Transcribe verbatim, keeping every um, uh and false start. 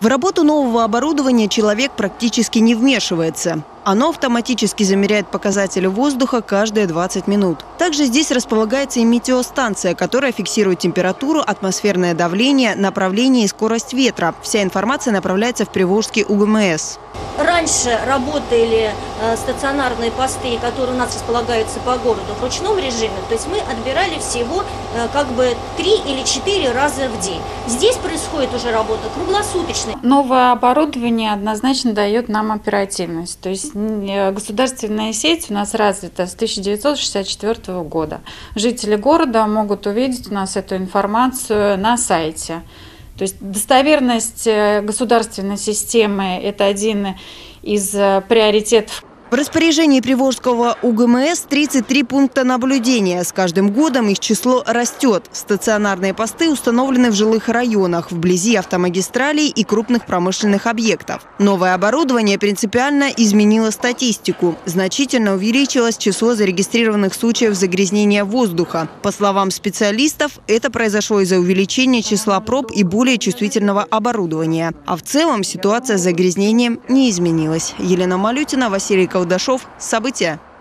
В работу нового оборудования человек практически не вмешивается. Оно автоматически замеряет показатели воздуха каждые двадцать минут. Также здесь располагается и метеостанция, которая фиксирует температуру, атмосферное давление, направление и скорость ветра. Вся информация направляется в Приволжский У Г М С. Раньше работали э, стационарные посты, которые у нас располагаются по городу в ручном режиме. То есть мы отбирали всего э, как бы три или четыре раза в день. Здесь происходит уже работа круглосуточная. Новое оборудование однозначно дает нам оперативность. То есть государственная сеть у нас развита с тысяча девятьсот шестьдесят четвёртого года. Жители города могут увидеть у нас эту информацию на сайте. То есть достоверность государственной системы – это один из приоритетов. В распоряжении Приволжского У Г М С тридцать три пункта наблюдения. С каждым годом их число растет. Стационарные посты установлены в жилых районах, вблизи автомагистралей и крупных промышленных объектов. Новое оборудование принципиально изменило статистику. Значительно увеличилось число зарегистрированных случаев загрязнения воздуха. По словам специалистов, это произошло из-за увеличения числа проб и более чувствительного оборудования. А в целом ситуация с загрязнением не изменилась. Елена Малютина, Василий Колдашов. События.